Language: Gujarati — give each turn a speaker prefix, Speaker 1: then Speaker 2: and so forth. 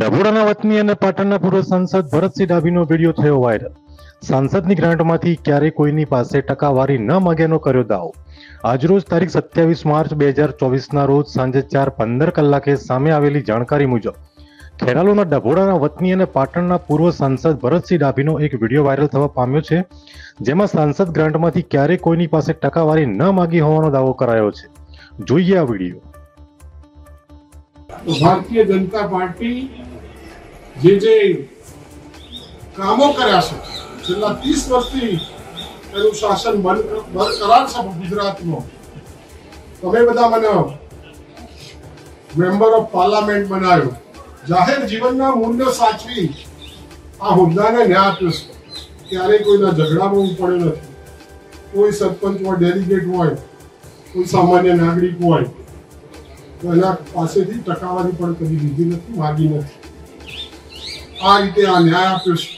Speaker 1: ડભોડાના વતની અને પાટણના પૂર્વ સાંસદ ભરતસિંહ ડાભીનો વિડીયો થયો વાયરલ। સાંસદની ગ્રાન્ટમાંથી ક્યારેય કોઈની પાસે ટકાવારી ન માગ્યાનો કર્યો દાવો। આજરોજ તારીખ 27 માર્ચ 2024ના રોજ સાંજે 4:15 કલાકે સામે આવેલી જાણકારી મુજબ ખેરાલુના ડભોડાના વતની અને પાટણના પૂર્વ સાંસદ ભરતસિંહ ડાભીનો એક વિડીયો વાયરલ થવા પામ્યો છે, જેમાં સાંસદ ગ્રાન્ટમાંથી ક્યારેય કોઈની પાસે ટકાવારી ન માગી હોવાનો દાવો કરાયો છે। જોઈએ આ વિડીયો।
Speaker 2: भारतीय जनता पार्टी जे कामों कर्या छे छेल्ला 30 वर्षथी एनुं शासन बरकरार छे गुजरातमां। तमे बधा मने मेम्बर ऑफ पार्लामेंट बनाव्यो, जाहेर जीवनना मूल्यो साचवी आ होद्दाने न्याय आप्यो छे। क्यारेय कोईना झगड़ामां હું પડ્યો નથી। કોઈ સરપંચ હોય, ડેલિગેટ હોય, કોઈ સામાન્ય નાગરિક હોય તો એના પાસેથી ટકાવારી પણ કદી લીધી નથી, માગી નથી। આ રીતે આ ન્યાય આપ્યો છે।